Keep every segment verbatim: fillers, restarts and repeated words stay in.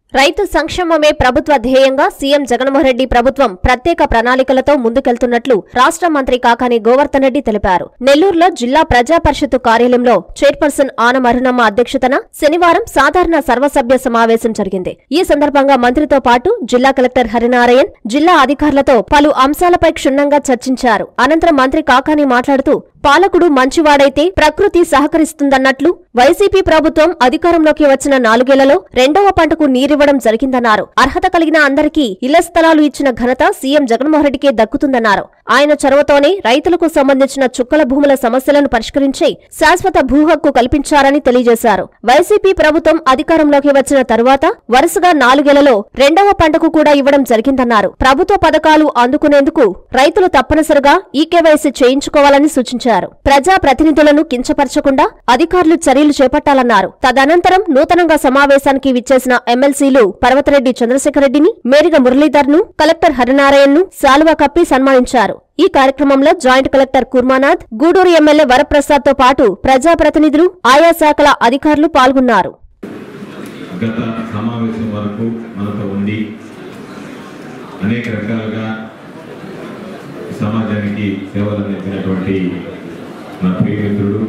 రైతు సంక్షేమమే ప్రభుత్వ ధ్యేయంగా సీఎం జగన్మోహన్ రెడ్డి ప్రభుత్వం ప్రత్యేక ప్రణాళికలతో ముందుకెళ్తున్నట్లు రాష్ట్ర మంత్రి కాకాని గోవర్ధన్ రెడ్డి తెలిపారు. నెల్లూరులో జిల్లా ప్రజా పరిషత్తు కార్యాలయంలో చైర్పర్సన్ ఆనమరుణమ్మ అధ్యక్షతన శనివారం సాధారణ సర్వసభ్య సమావేశం జరిగింది. ఈ సందర్భంగా మంత్రితో పాటు జిల్లా కలెక్టర్ హరినారాయణ్, జిల్లా అధికారులతో పలు అంశాలపై క్షుణ్ణంగా చర్చించారు. అనంతరం మంత్రి కాకాని మాట్లాడుతూ పాలకుడు మంచివాడైతే ప్రకృతి సహకరిస్తుందన్నట్లు వైసీపీ ప్రభుత్వం అధికారంలోకి వచ్చిన నాలుగేళ్లలో రెండవ పంటకు నీరివ్వడం జరిగిందన్నారు. అర్హత కలిగిన అందరికీ ఇళ్ల స్థలాలు ఇచ్చిన ఘనత సీఎం జగన్మోహన్ రెడ్డికే దక్కుతుందన్నారు. ఆయన చొరవతోనే రైతులకు సంబంధించిన చుక్కల భూముల సమస్యలను పరిష్కరించి శాశ్వత భూ హక్కు కల్పించారని తెలియజేశారు. వైసీపీ ప్రభుత్వం అధికారంలోకి వచ్చిన తరువాత వరుసగా నాలుగేళ్లలో రెండవ పంటకు కూడా ఇవ్వడం జరిగిందన్నారు. ప్రభుత్వ పథకాలు అందుకునేందుకు రైతులు తప్పనిసరిగా ఈకేవైసీ చేయించుకోవాలని సూచించారు. ప్రజా ప్రతినిధులను కించపరచకుండా అధికారులు చర్యలు చేపట్టాలన్నారు. తదనంతరం నూతనంగా సమావేశానికి విచ్చేసిన ఎమ్మెల్సీలు పర్వతరెడ్డి చంద్రశేఖర్ రెడ్డిని, మేరిగ మురళీధర్ ను, కలెక్టర్ హరినారాయణ్ ను శాలువా కప్పి సన్మానించారు. ఈ కార్యక్రమంలో joint collector Kurmanath, Gudur MLA Varaprasad తో పాటు ప్రజాప్రతినిధులు, ఆయా శాఖల అధికారులు పాల్గొన్నారు. గత సమావేశం వరకు మనతో ఉండి అనేక రకాలుగా సమాజానికి సేవలు అందించినటువంటి నా ప్రియమిత్రుడు,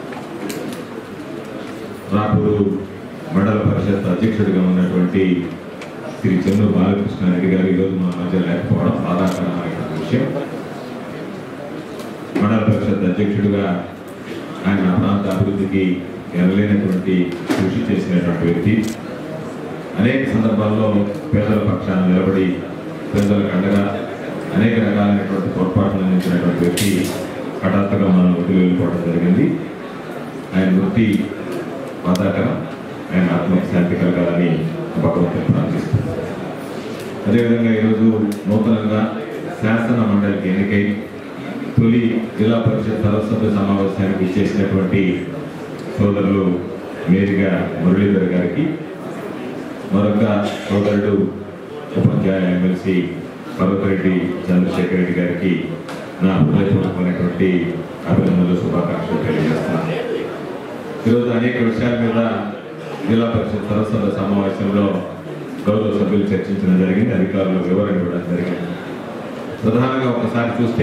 రాపూరు మండల పరిషత్ అధ్యక్షుడిగా ఉన్నటువంటి శ్రీ చెన్నూరు బాలకృష్ణారెడ్డి గారు ఈరోజు మన మధ్య లేకపోవడం బాధాకరమైన విషయం. మండల పరిషత్ అధ్యక్షుడిగా ఆయన ప్రాంత అభివృద్ధికి ఎనలేనటువంటి కృషి చేసినటువంటి వ్యక్తి. అనేక సందర్భాల్లో పేదల పక్షాన నిలబడి పేదలకు అండగా అనేక రకాలైనటువంటి పొరపాట్లు అందించినటువంటి వ్యక్తి హఠాత్తుగా మనం వదిలి వెళ్ళిపోవడం జరిగింది. ఆయన వృత్తి బాధాకరం. ఆయన ఆత్మకు శాంతి కలగాలని భగవంతుని ప్రార్థిస్తున్నారు. అదేవిధంగా ఈరోజు నూతనంగా శాసన మండలికి ఎన్నికై తొలి జిల్లా పరిషత్ సర్వసభ్య సమావేశానికి ఇచ్చేసినటువంటి సోదరులు మేరిగా మురళీధర్ గారికి, మరొక సోదరుడు ఉపాధ్యాయ ఎమ్మెల్సీ పర్వతరెడ్డి చంద్రశేఖర్ రెడ్డి గారికి నా హృదయపూర్వకమైనటువంటి అభినందనలు, శుభాకాంక్షలు తెలియజేస్తున్నాను. ఈరోజు అనేక విషయాల మీద జిల్లా పరిషత్ సర్వసభ్య సమావేశంలో గౌరవ సభ్యులు చర్చించడం జరిగింది, అధికారులు వివరణ ఇవ్వడం జరిగింది. ప్రధానంగా ఒకసారి చూస్తే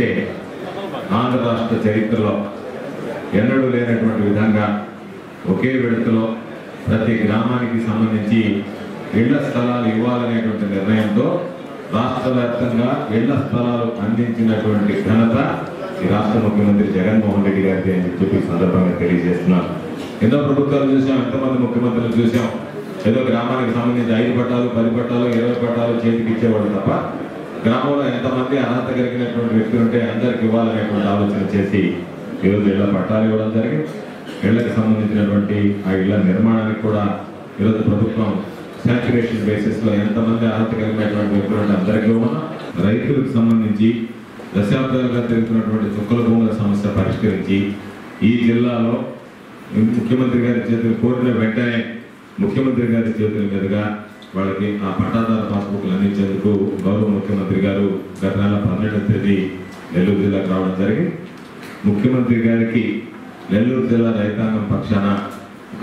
ఆంధ్ర రాష్ట్ర చరిత్రలో ఎన్నడూ లేనటువంటి విధంగా ఒకే విడతలో ప్రతి గ్రామానికి సంబంధించి ఇళ్ల స్థలాలు ఇవ్వాలనేటువంటి నిర్ణయంతో రాష్ట్ర వ్యాప్తంగా ఇళ్ల స్థలాలు అందించినటువంటి ఘనత ఈ రాష్ట్ర ముఖ్యమంత్రి జగన్మోహన్ రెడ్డి గారికి అని చెప్పి సందర్భంగా తెలియజేస్తున్నారు. ఎన్నో ప్రభుత్వాలు చూసాం, ఎంతమంది ముఖ్యమంత్రులు చూసాం. ఏదో గ్రామానికి సంబంధించి ఐదు పట్టాలు, పది పట్టాలు, ఇరవై పట్టాలు చేతికి ఇచ్చేవాడు తప్ప గ్రామంలో ఎంతమంది అర్హత కలిగినటువంటి వ్యక్తులు ఉంటే అందరికి ఇవ్వాలనేటువంటి ఆలోచన చేసి ఈరోజు ఇళ్ల పట్టాలు ఇవ్వడం జరిగింది. ఇళ్లకు సంబంధించినటువంటి ఆ ఇళ్ల నిర్మాణానికి కూడా ఈరోజు ప్రభుత్వం సాచురేషన్ బేసిస్ లో ఎంతమంది అర్హత కలిగినటువంటి వ్యక్తులు అంటే అందరికీ ఇవ్వమన్నా. రైతులకు సంబంధించి దశాబ్దాలుగా తిరుగుతున్నటువంటి చుక్కల భూముల సమస్య పరిష్కరించి ఈ జిల్లాలో ముఖ్యమంత్రి గారి చేతులు కోరిన వెంటనే ముఖ్యమంత్రి గారి చేతుల మీదుగా వాళ్ళకి ఆ పట్టాదార పాస్బుక్లు అందించేందుకు గౌరవ ముఖ్యమంత్రి గారు గత నెల పన్నెండవ తేదీ నెల్లూరు జిల్లాకు రావడం జరిగింది. ముఖ్యమంత్రి గారికి నెల్లూరు జిల్లా రైతాంగం పక్షాన ఒక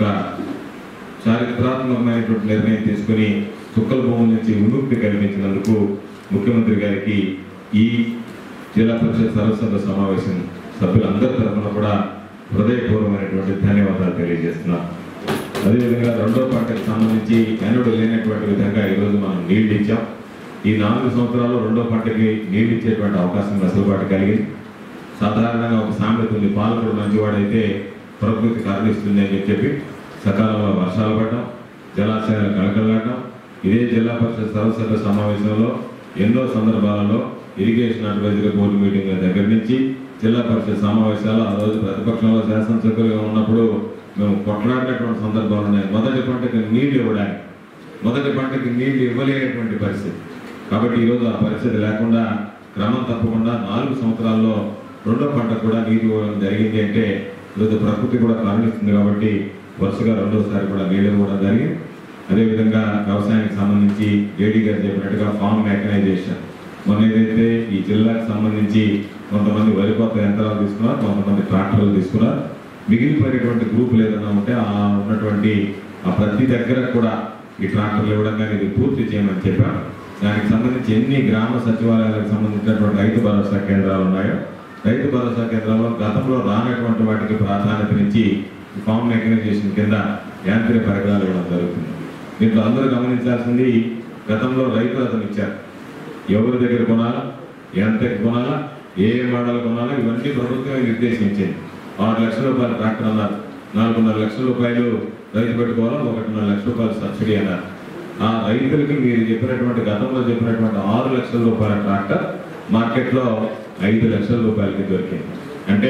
చారిత్రాత్మకమైనటువంటి నిర్ణయం తీసుకుని చుక్కల భూముల నుంచి విముక్తి కల్పించినందుకు ముఖ్యమంత్రి గారికి ఈ జిల్లా పరిషత్ సర్వసభ్య సమావేశం సభ్యులందరి తరఫున కూడా హృదయపూర్వమైనటువంటి ధన్యవాదాలు తెలియజేస్తున్నారు. అదేవిధంగా రెండో పంటకు సంబంధించి ఎన్నడూ లేనటువంటి విధంగా ఈరోజు మనం నీళ్లు ఇచ్చాం. ఈ నాలుగు సంవత్సరాలు రెండో పంటకి నీళ్లు ఇచ్చేటువంటి అవకాశం వెసులుబాటు కలిగింది. సాధారణంగా ఒక సామెత ఉంది, పాలకుడు మంచివాడైతే ప్రకృతి కరుణిస్తుంది అని చెప్పి సకాలంలో వర్షాలు పడడం, జలాశయాలు కలకలాడడం. ఇదే జిల్లా పరిషత్ సర్వసభ్య సమావేశంలో ఎన్నో సందర్భాలలో ఇరిగేషన్ అడ్వైజరీ బోర్డు మీటింగ్ల దగ్గర నుంచి జిల్లా పరిషత్ సమావేశాలు ఆ రోజు ప్రతిపక్షంలో శాసనసభ్యులుగా ఉన్నప్పుడు మేము కొట్లాడినటువంటి సందర్భాలు ఉన్నాయి. మొదటి పంటకి నీళ్లు ఇవ్వడానికి మొదటి పంటకి నీళ్లు ఇవ్వలేనటువంటి పరిస్థితి. కాబట్టి ఈరోజు ఆ పరిస్థితి లేకుండా క్రమం తప్పకుండా నాలుగు సంవత్సరాల్లో రెండో పంట కూడా నీరు ఇవ్వడం జరిగింది. అంటే ఈరోజు ప్రకృతి కూడా కరుణిస్తుంది కాబట్టి వరుసగా రెండోసారి కూడా నీళ్ళు ఇవ్వడం జరిగింది. అదేవిధంగా వ్యవసాయానికి సంబంధించి జేడీ గారు చెప్పినట్టుగా ఫార్మ్ మెకనైజేషన్ మొన్న ఏదైతే ఈ జిల్లాకు సంబంధించి కొంతమంది వరి కోత యంత్రాలు తీసుకున్నారు, కొంతమంది ట్రాక్టర్లు తీసుకున్నారు. మిగిలిపోయినటువంటి గ్రూపులు ఏదైనా ఉంటే ఆ ఉన్నటువంటి ఆ ప్రతి దగ్గర కూడా ఈ ట్రాక్టర్లు ఇవ్వడం కానీ ఇది పూర్తి చేయమని చెప్పాం. దానికి సంబంధించి ఎన్ని గ్రామ సచివాలయాలకు సంబంధించినటువంటి రైతు భరోసా కేంద్రాలు ఉన్నాయో రైతు భరోసా కేంద్రాల్లో గతంలో రానటువంటి వాటికి ప్రాధాన్యతనిచ్చి ఫామ్ మెకనైజేషన్ కింద యాంత్రిక పరికరాలు ఇవ్వడం జరుగుతుంది. దీంట్లో అందరూ గమనించాల్సింది, గతంలో రైతులు అతను ఇచ్చారు, ఎవరి దగ్గర కొనాలా, ఎంతకి కొనాలా, ఏ మోడల్ కొనాలా, ఇవన్నీ ప్రభుత్వమే నిర్దేశించింది. ఆరు లక్షల రూపాయలు ట్రాక్టర్ అన్నారు, నాలుగున్నర లక్షల రూపాయలు రైతు పెట్టుకోవాలా, ఒకటిన్నర లక్షల రూపాయలు సబ్సిడీ అన్నారు. ఆ రైతులకి మీరు చెప్పినటువంటి గతంలో చెప్పినటువంటి ఆరు లక్షల రూపాయల ట్రాక్టర్ మార్కెట్లో ఐదు లక్షల రూపాయలకి దొరికింది. అంటే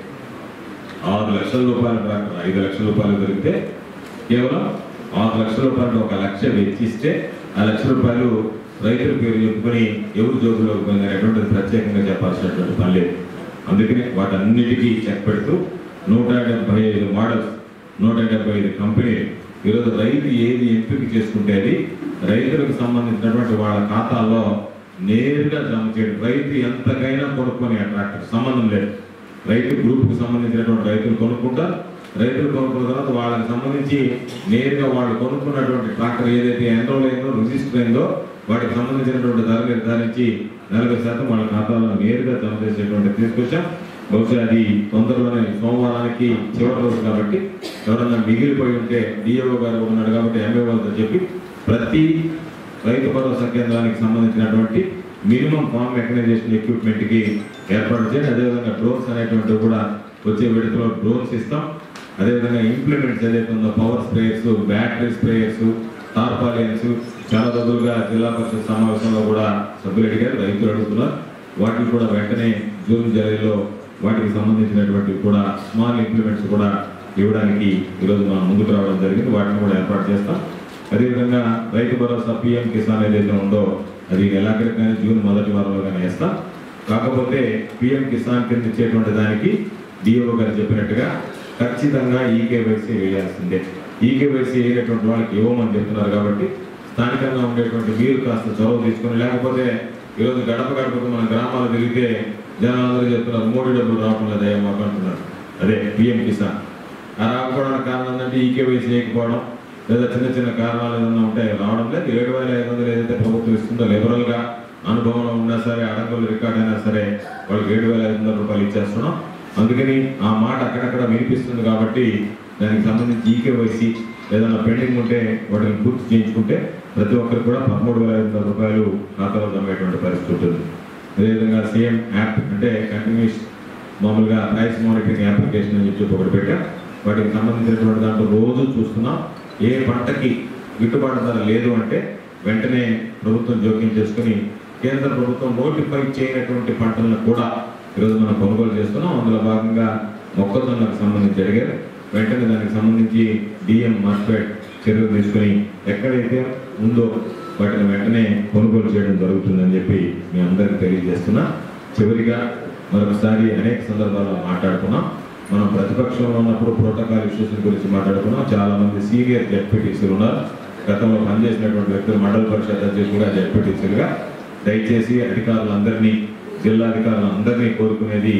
ఆరు లక్షల రూపాయల ట్రాక్టర్ ఐదు లక్షల రూపాయలు దొరికితే కేవలం ఆరు లక్షల రూపాయలు ఒక లక్ష వెచ్చిస్తే ఆ లక్ష రూపాయలు రైతుల పేరు చెప్పుకొని ఎవరు జోబులోకి పోయిందని ఎటువంటిది ప్రత్యేకంగా చెప్పాల్సినటువంటి పని లేదు. అందుకని వాటన్నిటికీ చెక్ పెడుతూ నూట డెబ్బై ఐదు మోడల్స్, నూట డెబ్బై ఐదు కంపెనీలు ఈరోజు రైతు ఏది ఎంపిక చేసుకుంటే అది రైతులకు సంబంధించినటువంటి వాళ్ళ ఖాతాల్లో నేరుగా జమ చేయడం. రైతు ఎంతకైనా కొనుక్కొని ఆ ట్రాక్టర్ సంబంధం లేదు. రైతు గ్రూప్కి సంబంధించినటువంటి రైతులు కొనుక్కుంటారు. రైతులు కొనుక్కున్న తర్వాత వాళ్ళకి సంబంధించి నేరుగా వాళ్ళు కొనుక్కున్నటువంటి ట్రాక్టర్ ఏదైతే ఎన్రోల్ అయిందో, రిజిస్టర్ అయిందో వాటికి సంబంధించినటువంటి ధర నిర్ధారించి నలభై శాతం వాళ్ళ ఖాతాలో నేరుగా జమ చేసేటువంటి తీసుకొచ్చాం. బహుశా అది తొందరలోనే సోమవారానికి చివరి రోజు కాబట్టి ఎవరన్నా మిగిలిపోయి ఉంటే డిఓ గారు ఉన్నాడు కాబట్టి ఎంఏఓతో చెప్పి ప్రతి రైతు భరోసా కేంద్రానికి సంబంధించినటువంటి మినిమం ఫామ్ మెకనైజేషన్ ఎక్విప్మెంట్కి ఏర్పాటు చేయండి. అదేవిధంగా డ్రోన్స్ అనేటువంటివి కూడా వచ్చే విడతలో డ్రోన్స్ ఇస్తాం. అదేవిధంగా ఇంప్లిమెంట్స్ ఏదైతే ఉందో power sprayers, battery sprayers, tarpaulins చాలా రోజులుగా జిల్లా పరిషత్ సమావేశంలో కూడా సభ్యులు అడిగారు, రైతులు అడుగుతున్నారు. వాటిని కూడా వెంటనే జూన్ జూలైలో వాటికి సంబంధించినటువంటి కూడా స్మాల్ ఇంప్లిమెంట్స్ కూడా ఇవ్వడానికి ఈరోజు మనం ముందుకు రావడం జరిగింది. వాటిని కూడా ఏర్పాటు చేస్తాం. అదేవిధంగా రైతు భరోసా పిఎం కిసాన్ ఏదైతే ఉందో అది నెలాఖరికి కానీ జూన్ మొదటి వారంలో కానీ వేస్తాం. కాకపోతే పిఎం కిసాన్ కింద ఇచ్చేటువంటి దానికి డిఓ గారు చెప్పినట్టుగా ఖచ్చితంగా ఈకేవైసీ వేయాల్సిందే. ఈకేవైసీ వేయనటువంటి వాళ్ళకి ఇవ్వమని చెప్తున్నారు కాబట్టి స్థానికంగా ఉండేటువంటి మీరు కాస్త చొరవ తీసుకొని, లేకపోతే ఈరోజు గడప గడపకు మన గ్రామాలు తిరిగితే జనాలందరూ చెప్తున్నారు మోడీ డబ్బులు రావడం లేదా మాకు అంటున్నారు. అదే పిఎం కిసాన్ ఆ రాకపోవడానికి కారణం ఏంటంటే ఈకేవైసీ చేయకపోవడం లేదా చిన్న చిన్న కారణాలు ఏదైనా ఉంటే రావడం లేదు. ఏడు వేల ఐదు వందలు ఏదైతే ప్రభుత్వం ఇస్తుందో లిబరల్గా అనుభవంలో ఉన్నా సరే అడంగులు రికార్డ్ అయినా సరే వాళ్ళకి ఏడు వేల ఐదు వందల రూపాయలు ఇచ్చేస్తున్నాం. అందుకని ఆ మాట అక్కడక్కడ వినిపిస్తుంది కాబట్టి దానికి సంబంధించి ఈకేవైసీ ఏదైనా పెండింగ్ ఉంటే వాటిని పూర్తి చేయించుకుంటే ప్రతి ఒక్కరికి కూడా పదమూడు వేల ఐదు వందల రూపాయలు ఖాతాలో జమేటువంటి పరిస్థితి ఉంటుంది. అదేవిధంగా సీఎం యాప్ అంటే కంటిన్యూస్ మామూలుగా ప్రైస్ మానిటరింగ్ అప్లికేషన్ అని చెప్పి ఒకటి పెట్టాం. వాటికి సంబంధించినటువంటి దాంట్లో రోజు చూస్తున్నాం. ఏ పంటకి గిట్టుబాటు ధర లేదు అంటే వెంటనే ప్రభుత్వం జోక్యం చేసుకుని కేంద్ర ప్రభుత్వం నోటిఫై చేయనటువంటి పంటలను కూడా ఈరోజు మనం కొనుగోలు చేస్తున్నాం. అందులో భాగంగా మొక్కజొన్నకు సంబంధించి అడిగారు. వెంటనే దానికి సంబంధించి డిఎం మార్కెట్ చర్యలు తీసుకుని ఎక్కడైతే ఉందో వాటిని వెంటనే కొనుగోలు చేయడం జరుగుతుందని చెప్పి మీ అందరికీ తెలియజేస్తున్నా. చివరిగా మరొకసారి అనేక సందర్భాల్లో మాట్లాడుకున్నాం. మనం ప్రతిపక్షంలో ఉన్నప్పుడు ప్రోటోకాల్ ఇష్యూస్ గురించి మాట్లాడుకున్నాం. చాలా మంది సీనియర్ జెడ్పీటీసీలు ఉన్నారు. గతంలో పనిచేసినటువంటి వ్యక్తులు మండల పరిషత్ అధ్యక్షులుగా జెడ్పీటీసీలుగా దయచేసి అధికారులందరినీ, జిల్లాధికారులందరినీ కోరుకునేది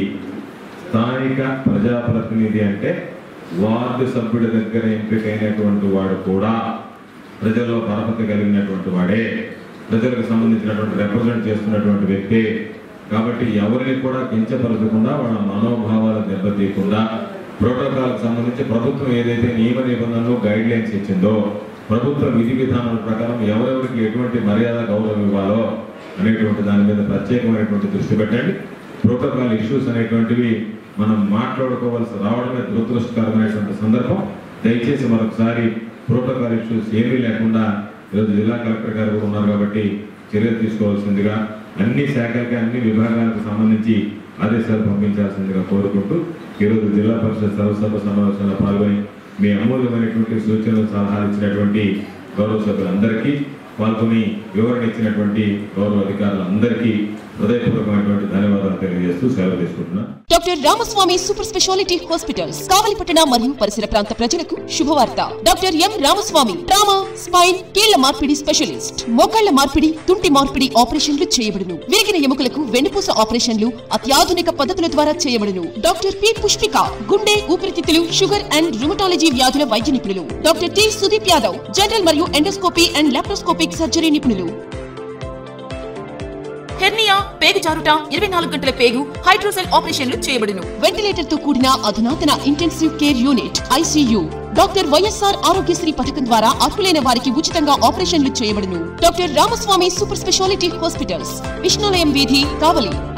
స్థానిక ప్రజాప్రతినిధి అంటే వార్డు సభ్యుడి దగ్గర ఎంపికైనటువంటి వాడు కూడా ప్రజల్లో పరపతి కలిగినటువంటి వాడే, ప్రజలకు సంబంధించినటువంటి రిప్రజెంట్ చేస్తున్నటువంటి వ్యక్తి. కాబట్టి ఎవరిని కూడా కించపరచకుండా వాళ్ళ మనోభావాలు దెబ్బతీయకుండా ప్రోటోకాల్కి సంబంధించి ప్రభుత్వం ఏదైతే నియమ నిబంధనలు గైడ్ లైన్స్ ఇచ్చిందో ప్రభుత్వ విధి విధానాల ప్రకారం ఎవరెవరికి ఎటువంటి మర్యాద గౌరవం ఇవ్వాలో అనేటువంటి దాని మీద ప్రత్యేకమైనటువంటి దృష్టి పెట్టండి. ప్రోటోకాల్ ఇష్యూస్ అనేటువంటివి మనం మాట్లాడుకోవాల్సి రావడమే దురదృష్టకరమైనటువంటి సందర్భం. దయచేసి మరొకసారి ప్రోటోకాల్ ఇష్యూస్ ఏమీ లేకుండా ఈరోజు జిల్లా కలెక్టర్ గారు కూడా ఉన్నారు కాబట్టి చర్యలు తీసుకోవాల్సిందిగా అన్ని శాఖలకి అన్ని విభాగాలకు సంబంధించి ఆదేశాలు పంపించాల్సిందిగా కోరుకుంటూ ఈరోజు జిల్లా పరిషత్ సర్వసభ సమావేశంలో పాల్గొని మీ అమూల్యమైనటువంటి సూచనలు సలహాలు ఇచ్చినటువంటి గౌరవ సభ్యులందరికీ, పాల్గొని వివరణ ఇచ్చినటువంటి గౌరవ అధికారులందరికీ హృదయపూర్వకమైనటువంటి ధన్యవాదాలు తెలియజేస్తూ సెలవు తీసుకుంటున్నా. Doctor Ramaswamy super speciality hospitals కావలిపట్టణ మరియు పరిసర ప్రాంత ప్రజలకు శుభవార్త. Doctor M Ramaswamy trauma, spine, కీళ్ల మార్పిడి స్పెషలిస్ట్. మోకాళ్ల మార్పిడి, తుంటి మార్పిడి ఆపరేషన్లు చేయబడును. విరిగిన ఎముకలకు వెన్నుపూస ఆపరేషన్లు అత్యాధునిక పద్ధతుల ద్వారా చేయబడును. డాక్టర్ పి పుష్పిక గుండె, ఊపిరితిత్తులు, షుగర్ అండ్ రుమటాలజీ వ్యాధుల వైద్య నిపుణులు. Doctor T Sudeep Yadav general మరియు ఎండోస్కోపీ అండ్ లాప్రోస్కోపిక్ సర్జరీ నిపుణులు. హెర్నియా, పేగు జారుట, ఇరవై నాలుగు గంటల పేగు, హైడ్రోసెల్ ఆపరేషన్లు చేయబడును. వెంటిలేటర్ తో కూడిన అధునాతన intensive care unit ICU. Doctor YSR Arogyasri పథకం ద్వారా అర్హులైన వారికి ఉచితంగా ఆపరేషన్లు చేయబడును. Doctor Ramaswamy super speciality hospitals, Vishnulayam వీధి, కావలి.